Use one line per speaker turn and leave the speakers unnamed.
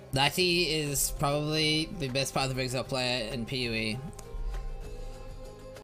Lightee is probably the best Path of Exile player in PoE.